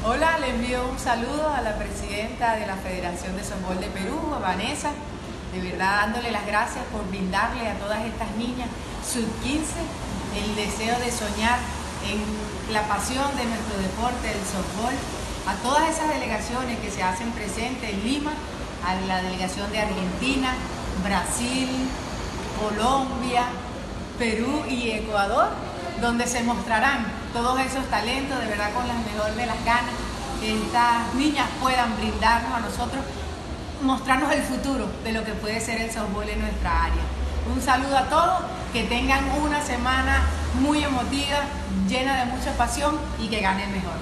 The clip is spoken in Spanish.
Hola, le envío un saludo a la presidenta de la Federación de Softball de Perú, a Vanessa, de verdad dándole las gracias por brindarle a todas estas niñas sub-15 el deseo de soñar en la pasión de nuestro deporte, el softball, a todas esas delegaciones que se hacen presentes en Lima, a la delegación de Argentina, Brasil, Colombia, Perú y Ecuador, donde se mostrarán todos esos talentos, de verdad con la mejor de las ganas, que estas niñas puedan brindarnos a nosotros, mostrarnos el futuro de lo que puede ser el softball en nuestra área. Un saludo a todos, que tengan una semana muy emotiva, llena de mucha pasión y que ganen mejor.